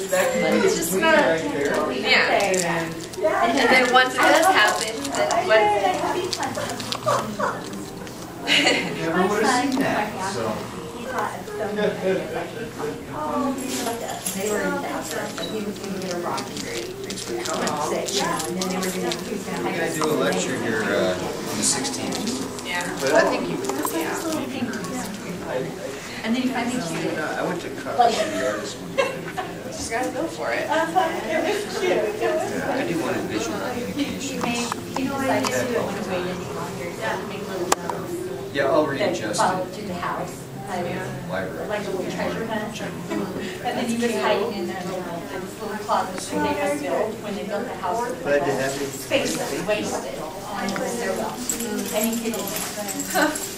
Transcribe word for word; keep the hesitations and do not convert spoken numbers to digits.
It's just not, yeah. And then once it does happen, then what? Never would have seen that. So. They were in Dallas, but he was going to get a rock degree. And then they were going to do I'm going to do a lecture here uh, on the sixteenth. Yeah. But I think you would. Yeah. And then you finally shoot it. I went to college to the artist one day. You gotta go for it. Yeah, I do want to visual communication. You know, I just don't want to wait any longer. Make little notes. Yeah, I'll That readjust follow it. to the house. I mean, Library. like a little treasure hunt. And then you just hide in there, little little closets that they just built when they built the house. Glad to have you. Space that we wasted. I know, they're well. And you could.